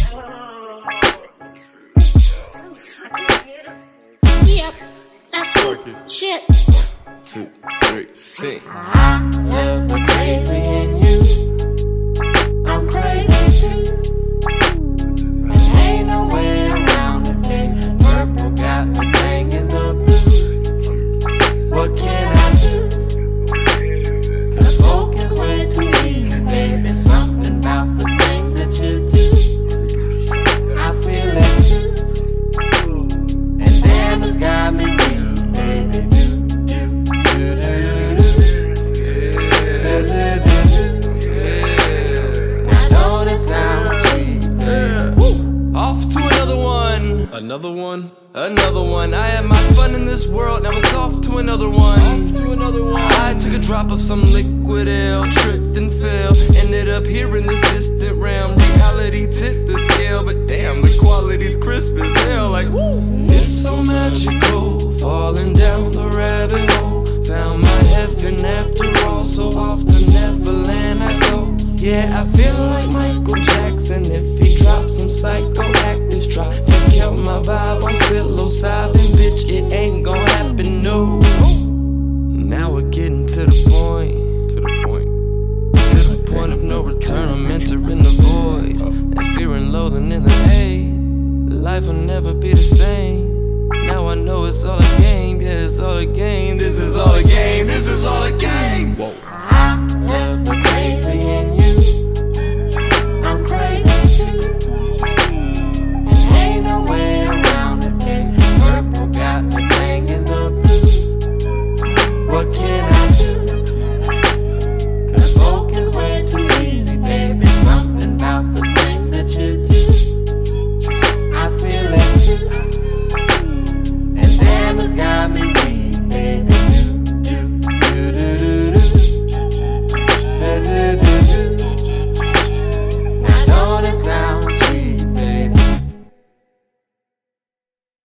Yep, that's it. Shit. 2, 3, sing. I love the crazy in you. I'm crazy too. And ain't no way around it, baby. Purple got me singing the blues. What can I do? Cause folk is way too easy, baby. Something about the thing that you do, I feel it too. And damn, it's got me weak, baby. Another one, another one. I had my fun in this world, now it's off to another one. I took a drop of some liquid ale, tripped and fell, ended up here in this distant realm. Reality tipped the scale, but damn, the quality's crisp as hell. Like, woo, it's so magical, falling down the rabbit hole. Found my heaven after all, so off to Neverland I go. Yeah, I feel like Michael Jackson if he drops some psychoactive. Try to kill my vibe on psilocybin, bitch, it ain't gon' happen, no. Now we're getting to the point of no return. I'm entering the void, that fear and loathing in the hay. Life will never be the same. Now I know it's all a game, yeah, it's all a game. This is all a game.